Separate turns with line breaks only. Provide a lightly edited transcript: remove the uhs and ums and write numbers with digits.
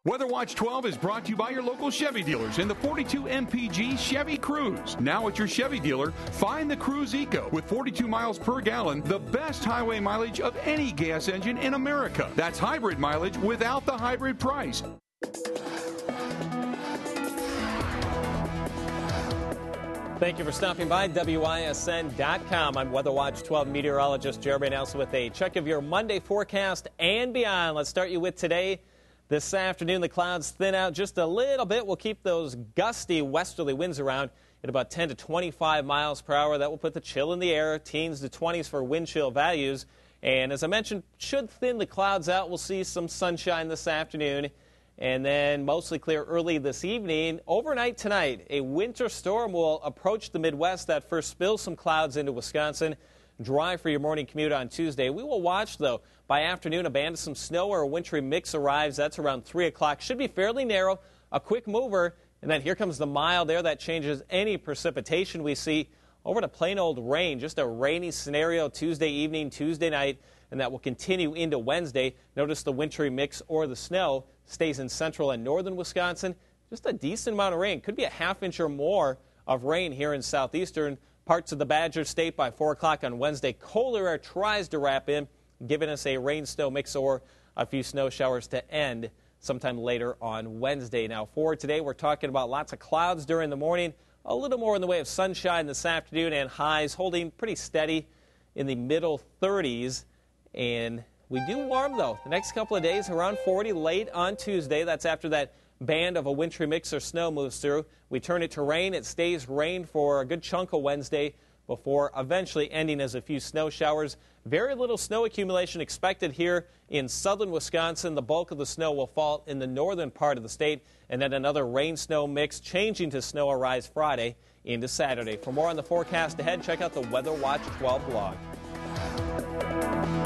Weather Watch 12 is brought to you by your local Chevy dealers in the 42 MPG Chevy Cruze. Now at your Chevy dealer, find the Cruze Eco with 42 miles per gallon, the best highway mileage of any gas engine in America. That's hybrid mileage without the hybrid price.
Thank you for stopping by WISN.com. I'm Weather Watch 12 meteorologist Jeremy Nelson with a check of your Monday forecast and beyond. Let's start you with today. This afternoon, the clouds thin out just a little bit. We'll keep those gusty westerly winds around at about 10 to 25 miles per hour. That will put the chill in the air, teens to 20s for wind chill values. And as I mentioned, should thin the clouds out. We'll see some sunshine this afternoon. And then mostly clear early this evening. Overnight tonight, a winter storm will approach the Midwest. That first spills some clouds into Wisconsin. Dry for your morning commute on Tuesday. We will watch, though, by afternoon, a band of some snow or a wintry mix arrives. That's around 3 o'clock. Should be fairly narrow, a quick mover. And then here comes the mild air that changes any precipitation we see over to plain old rain. Just a rainy scenario Tuesday evening, Tuesday night, and that will continue into Wednesday. Notice the wintry mix or the snow stays in central and northern Wisconsin. Just a decent amount of rain. Could be a half inch or more of rain here in southeastern parts of the Badger State by 4 o'clock on Wednesday. Colder air tries to wrap in, giving us a rain-snow mix or a few snow showers to end sometime later on Wednesday. Now, for today, we're talking about lots of clouds during the morning, a little more in the way of sunshine this afternoon, and highs holding pretty steady in the middle 30s. And we do warm, though. The next couple of days, around 40 late on Tuesday. That's after that band of a wintry mix or snow moves through. We turn it to rain. It stays rain for a good chunk of Wednesday before eventually ending as a few snow showers. Very little snow accumulation expected here in southern Wisconsin. The bulk of the snow will fall in the northern part of the state, and then another rain-snow mix changing to snow arise Friday into Saturday. For more on the forecast ahead, check out the Weather Watch 12 blog.